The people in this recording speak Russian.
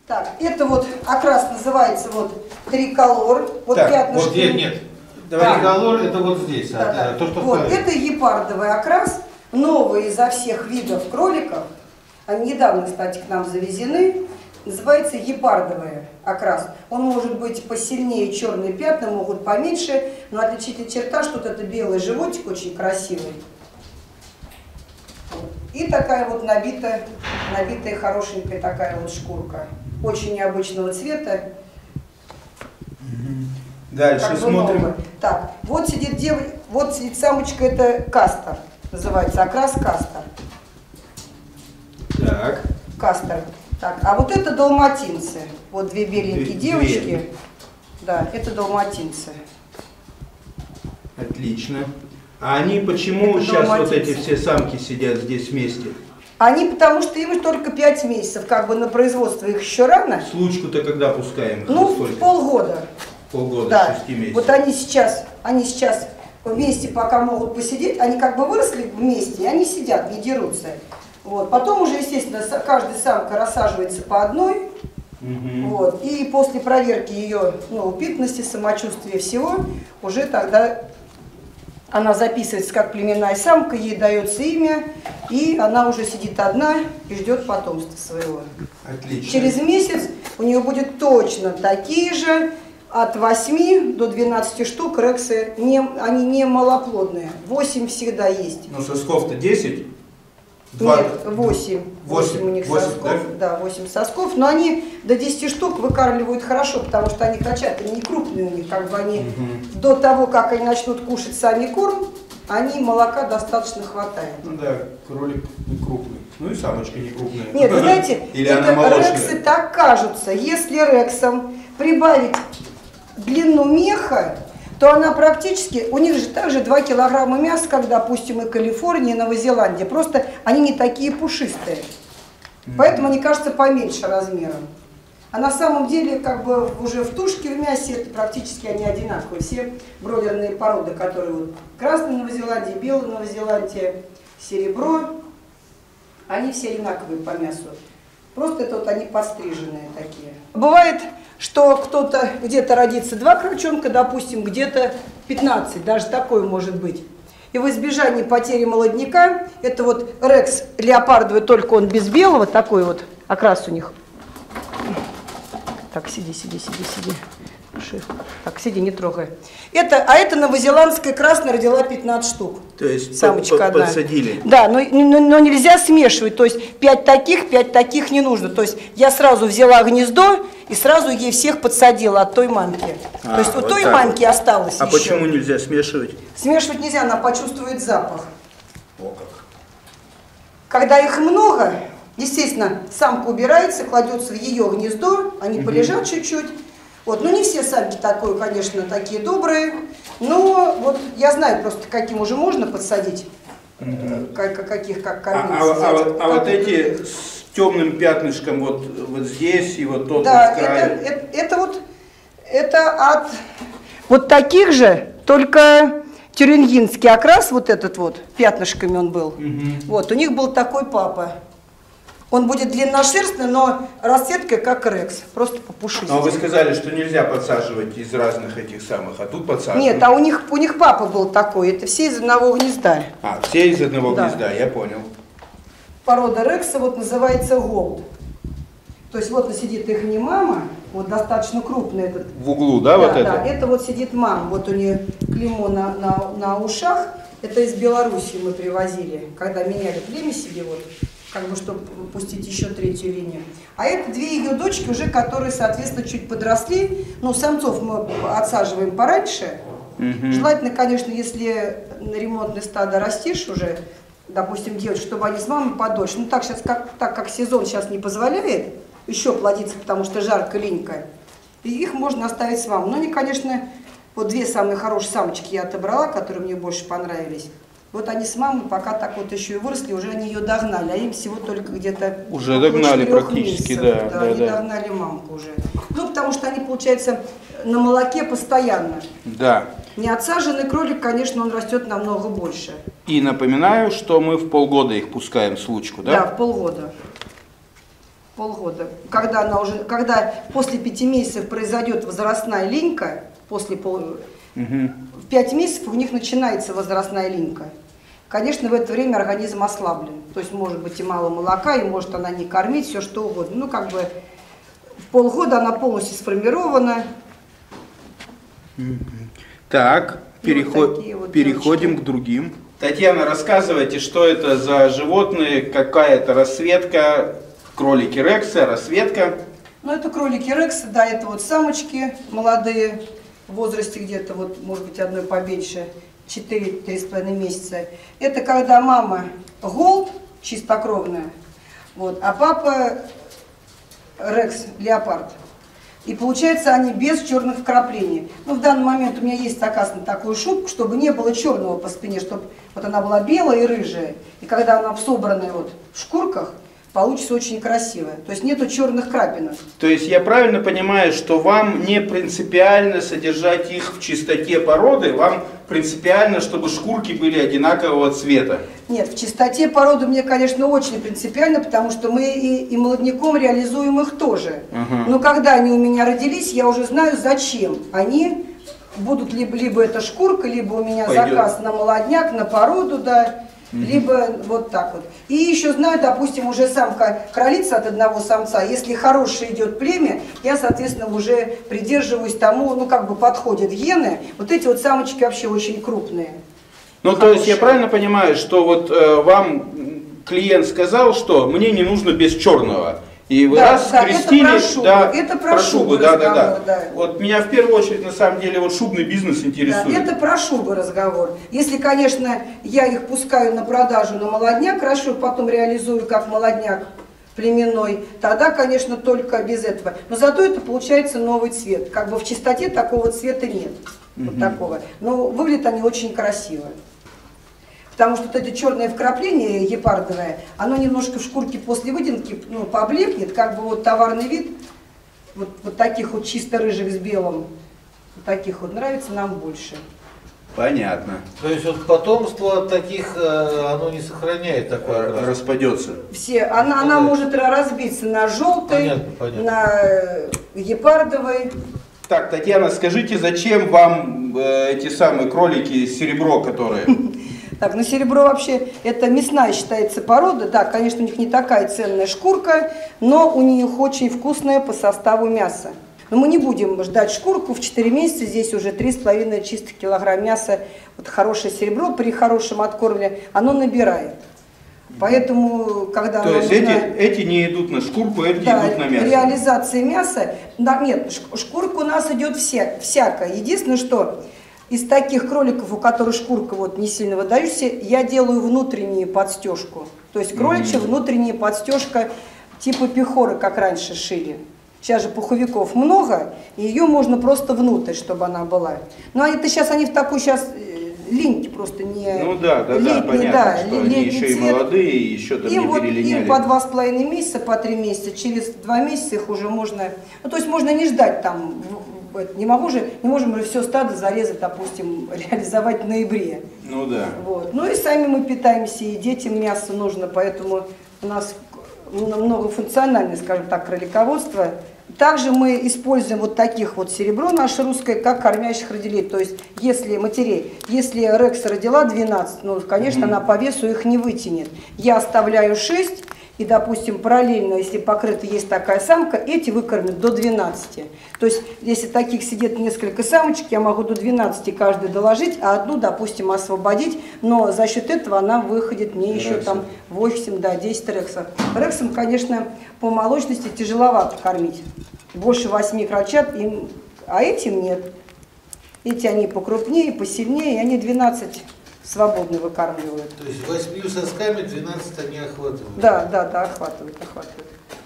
Так, это вот окрас называется вот триколор. Вот так, пятнышки. Вот нет. Триколор это вот здесь. Да. То, что вот, это гепардовый окрас. Новый изо всех видов кроликов. Они недавно, кстати, к нам завезены. Называется гепардовый окрас. Он может быть посильнее, черные пятна могут поменьше, но отличительная черта, что вот это белый животик очень красивый. И такая вот набитая хорошенькая такая вот шкурка. Очень необычного цвета. Дальше как бы смотрим. новая. Так, вот сидит вот сидит самочка, это кастер. Называется окрас кастер. Так. Кастер. Так, а вот это далматинцы. Вот две беленькие девочки. Две. Да, это далматинцы. Отлично. А они почему это сейчас далматинцы. вот эти все самки сидят здесь вместе? Они потому что им только 5 месяцев, как бы на производство их еще рано. Случку-то когда пускаем? Ну, Сколько? полгода. Полгода, Да. 6 месяцев. Вот они сейчас вместе пока могут посидеть, они как бы выросли вместе, и они сидят, не дерутся. Вот. Потом уже, естественно, каждая самка рассаживается по одной. Вот. И после проверки ее упитанности, самочувствия всего, уже тогда она записывается как племенная самка, ей дается имя, и она уже сидит одна и ждет потомства своего. Отлично. Через месяц у нее будет точно такие же, от 8 до 12 штук рексы, они не малоплодные, 8 всегда есть. Ну, сосков-то 10? Нет, 8. 8 у них 8, сосков, да, 8 сосков, но они до 10 штук выкармливают хорошо, потому что они качают, они не крупные у них, как бы они до того, как они начнут кушать сами корм, они молока достаточно хватает. Ну да, кролик не крупный, ну и самочка не крупная. Нет, вы знаете, Или это она молочная? рексы так кажутся, если рексам прибавить длину меха, то она практически, у них же также 2 килограмма мяса, как, допустим, и Калифорния, и Новая Зеландия. Просто они не такие пушистые. Поэтому они кажутся поменьше размером. А на самом деле, как бы уже в тушке, в мясе, это практически они одинаковые. Все бройлерные породы, которые вот красная Новая Зеландия, белая Новая Зеландия, серебро, они все одинаковые по мясу. Просто это вот они подстриженные такие. Бывает, что кто-то где-то родится 2 крольчонка, допустим, где-то 15, даже такое может быть. И в избежании потери молодняка, это вот рекс леопардовый, только он без белого, такой вот окрас у них. Так, сиди. Так, сиди, не трогай. Это новозеландская красная родила 15 штук. То есть самочка одна. подсадили? Да, но нельзя смешивать, то есть 5 таких не нужно. То есть я сразу взяла гнездо и сразу ей всех подсадила от той мамки. То есть у вот той так мамки вот осталось еще. Почему нельзя смешивать? Смешивать нельзя, она почувствует запах. О, как. Когда их много, естественно, самка убирается, кладется в ее гнездо, они полежат чуть-чуть. Вот, ну не все самки такое, конечно, такие добрые, но вот я знаю просто, каким уже можно подсадить, каких как кормить. Вот эти с темным пятнышком вот здесь и вот тот да, вот край. это от таких же, только тюрингинский окрас, вот этот вот, пятнышками он был. Вот, у них был такой папа. Он будет длинношерстный, но расцветка как рекс, просто попушистый. Но вы сказали, что нельзя подсаживать из разных этих самых, а тут подсаживать? Нет, а у них папа был такой, это все из одного гнезда. А, все из одного Да. гнезда, я понял. Порода рекса вот называется голд. То есть вот сидит их не мама, вот достаточно крупный этот. В углу, да, вот это? Да, это вот сидит мама, вот у нее клеймо на ушах, это из Белоруссии мы привозили, когда меняли племя себе вот. Как бы, чтобы пустить еще 3-ю линию. А это 2 ее дочки уже, которые, соответственно, чуть подросли. Ну, самцов мы отсаживаем пораньше. Желательно, конечно, если на ремонтное стадо растишь уже, допустим, девочек, чтобы они с мамой подольше. Ну, так, сейчас, так как сезон сейчас не позволяет еще плодиться, потому что жарко, линько, и их можно оставить с мамой. Но они, конечно, вот 2 самые хорошие самочки я отобрала, которые мне больше понравились. Вот они с мамой пока так вот еще и выросли, уже они ее догнали, а им всего только где-то... Уже догнали практически, да. Они догнали мамку уже. Ну, потому что они, получается, на молоке постоянно. Да. Не отсаженный кролик, конечно, он растет намного больше. И напоминаю, что мы в полгода их пускаем в случку, да? Да, в полгода. Полгода. Когда после 5 месяцев произойдет возрастная линька, в 5 месяцев у них начинается возрастная линька. Конечно, в это время организм ослаблен. То есть может быть и мало молока, и может она не кормить, все что угодно. Ну, как бы в полгода она полностью сформирована. Так, переходим к другим. Татьяна, рассказывайте, что это за животные, какая-то расцветка, кролики рекса, расцветка. Ну, это кролики рекса, да, это вот самочки молодые, в возрасте где-то, вот, может быть, одной побольше, 4-3,5 месяца. Это когда мама голд, чистокровная, вот, а папа рекс, леопард. И получается они без черных вкраплений. Ну, в данный момент у меня есть, оказывается, такую шубку, чтобы не было черного по спине, чтобы вот она была белая и рыжая. И когда она собранная вот в шкурках, получится очень красиво. То есть нету черных крапинок. То есть я правильно понимаю, что вам не принципиально содержать их в чистоте породы, вам принципиально, чтобы шкурки были одинакового цвета? Нет, в чистоте породы мне, конечно, очень принципиально, потому что мы и молодняком реализуем их тоже. Но когда они у меня родились, я уже знаю, зачем они будут, либо это шкурка, либо у меня заказ на молодняк, на породу, да. Либо вот так вот. И еще знаю, допустим, уже самка кролица от одного самца, если хорошее идет племя, я, соответственно, уже придерживаюсь тому, ну, как бы подходят гены. Вот эти вот самочки вообще очень крупные. Ну, то есть я правильно понимаю, что вот вам клиент сказал, что мне не нужно без черного. И вы раз скрестили, это про шубу, да. Вот меня в первую очередь на самом деле вот шубный бизнес интересует. Да, это про шубы разговор. Если, конечно, я их пускаю на продажу на молодняк, хорошо, потом реализую как молодняк племенной, тогда, конечно, только без этого. Но зато это получается новый цвет. Как бы в чистоте такого цвета нет. Вот такого. Но выглядят они очень красиво. Потому что вот это черное вкрапление гепардовое, оно немножко в шкурке после выделки, ну, поблекнет, как бы вот товарный вид, вот таких вот чисто рыжих с белым, вот таких вот нравится нам больше. Понятно. То есть вот потомство от таких оно не сохраняет такое? Распадется. Она может разбиться на желтый, на гепардовый. Так, Татьяна, скажите, зачем вам эти самые кролики серебро, которые... Так, ну серебро вообще, это мясная считается порода, да, конечно, у них не такая ценная шкурка, но у них очень вкусное по составу мясо. Но мы не будем ждать шкурку, в 4 месяца здесь уже 3,5 чистых килограмм мяса, вот хорошее серебро при хорошем откорме, оно набирает. Поэтому, когда... То есть эти не идут на шкурку, эти идут на мясо? Реализация мяса, да, нет, шкурка у нас идет всякая. Единственное, что... Из таких кроликов, у которых шкурка вот не сильно выдающаяся, я делаю внутреннюю подстежку. То есть кроличья внутренняя подстежка типа пехоры, как раньше шили. Сейчас же пуховиков много, и ее можно просто внутрь, чтобы она была. Но это сейчас они в такой сейчас линьки просто не... Ну да, понятно, что они еще и молодые, и еще там не перелиняли. Им по 2,5 месяца, по 3 месяца, через 2 месяца их уже можно... Ну то есть можно не ждать там... Не можем же все стадо зарезать, допустим, реализовать в ноябре. Ну да. Вот. Ну и сами мы питаемся, и детям мясо нужно, поэтому у нас многофункциональное, скажем так, кролиководство. Также мы используем вот таких вот серебро наше русское, как кормящих родителей. То есть, если матерей, если рекса родила 12, ну, конечно, она по весу их не вытянет. Я оставляю 6. И, допустим, параллельно, если покрыта есть такая самка, эти выкормят до 12. То есть, если таких сидит несколько самочек, я могу до 12 каждую доложить, а одну, допустим, освободить, но за счет этого она выходит мне еще там 8, да, 10 рексов. Рексом, конечно, по молочности тяжеловато кормить. Больше 8 крольчат, а этим нет. Эти они покрупнее, посильнее, и они 12 свободно выкармливают. То есть 8 сосками 12 они охватывают? Да, охватывают.